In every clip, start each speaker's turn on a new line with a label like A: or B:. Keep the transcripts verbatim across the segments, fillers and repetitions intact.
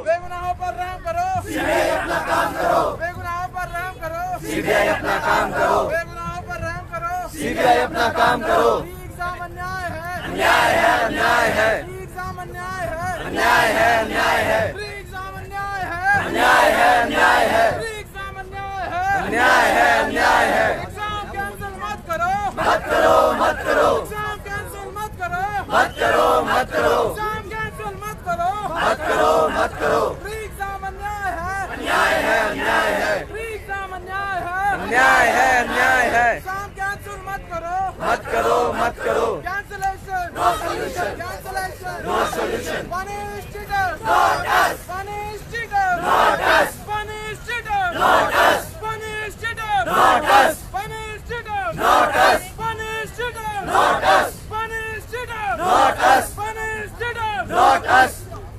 A: बेगुनाहों पर रहम करो,
B: सीबीआई अपना काम करो,
A: बेगुनाहों पर रहम करो,
B: सीबीआई अपना काम करो,
A: बेगुनाहों पर रहम करो,
B: सीबीआई अपना काम करो।
A: एग्जाम अन्याय है,
B: अन्याय है, अन्याय है,
A: एग्जाम अन्याय है,
B: अन्याय है, अन्याय है,
A: एग्जाम अन्याय है,
B: अन्याय है, अन्याय है,
A: एग्जाम अन्याय है,
B: अन्याय है, अन्याय है।
A: एग्जाम कैंसिल मत करो,
B: मत करो, मत करो,
A: एग्जाम कैंसिल मत करो,
B: मत करो, मत करो,
A: एग्जाम कैंसिल मत करो,
B: मत करो, मत करो।
A: एग्जाम अन्याय है,
B: अन्याय है, अन्याय है,
A: एग्जाम अन्याय है,
B: अन्याय है, अन्याय है।
A: एग्जाम कैंसिल मत करो,
B: मत करो, मत करो।
A: Cancellation,
B: No solution.
A: Cancellation,
B: No solution.
A: Punish cheaters,
B: Not us.
A: Punish cheaters,
B: Not us.
A: Punish cheaters,
B: Not us.
A: Punish cheaters,
B: Not us.
A: Punish cheaters,
B: Not us.
A: Punish cheaters,
B: Not us.
A: Punish cheaters,
B: Not us.
A: Punish cheaters,
B: Not us.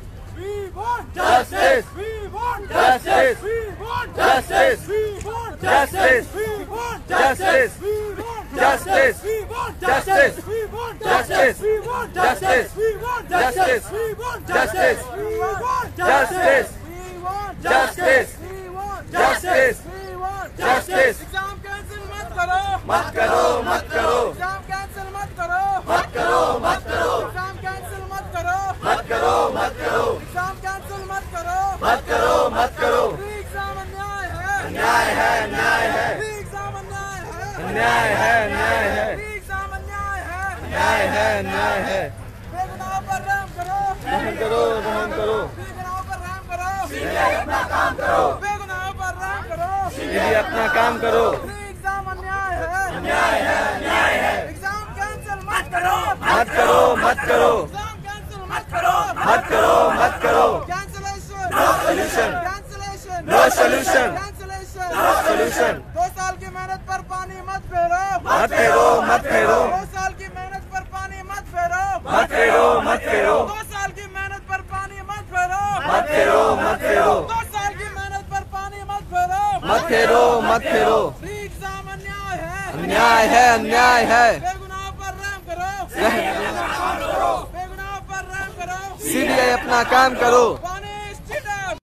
A: We want
B: Justice.
A: We want
B: Justice.
A: We want
B: Justice.
A: We want
B: Justice.
A: We want
B: Justice.
A: We want
B: Justice.
A: We want
B: Justice.
A: We want
B: Justice.
A: We want
B: Justice.
A: We want
B: Justice.
A: We want
B: Justice.
A: We want
B: Justice.
A: We want
B: Justice.
A: We want
B: Justice.
A: We want
B: Justice.
A: Exam cancel मत करो,
B: मत करो, मत करो,
A: exam cancel मत करो,
B: मत करो, मत करो,
A: एग्जाम कैंसिल मत करो,
B: मत करो, मत करो,
A: एग्जाम कैंसिल मत करो,
B: मत करो, मत करो।
A: एग्जाम अन्याय है,
B: अन्याय है, अन्याय है,
A: एग्जाम अन्याय है,
B: अन्याय है, अन्याय है,
A: एग्जाम अन्याय है,
B: अन्याय है, अन्याय है।
A: बेगुनाहों पर रहम करो,
B: रहम करो, रहम करो।
A: बेगुनाहों पर रहम करो,
B: सीबीआई अपना काम करो,
A: बेगुनाहों पर रहम करो,
B: सीबीआई अपना काम करो।
A: एग्जाम अन्याय है,
B: अन्याय है, अन्याय है।
A: एग्जाम कैंसिल मत करो,
B: मत करो, मत करो,
A: एग्जाम कैंसिल मत करो,
B: मत करो, मत करो।
A: Cancellation,
B: No solution.
A: Cancellation,
B: No solution.
A: Cancellation,
B: No solution.
A: दो साल की मेहनत पर पानी मत फेरो,
B: मत फेरो, मत फेरो,
A: दो साल की मेहनत पर पानी मत फेरो,
B: मत फेरो, मत फेरो,
A: दो साल की मेहनत पर पानी मत फेरो,
B: मत फेरो, मत फेरो,
A: दो साल की मेहनत पर पानी मत फेरो,
B: मत फेरो, मत फेरो।
A: एग्जाम अन्याय है,
B: अन्याय है, अन्याय है।
A: बेगुनाहों पर रहम करो,
B: रह-
A: बेगुनाहों पर रहम करो,
B: सीबीआई अपना काम करो।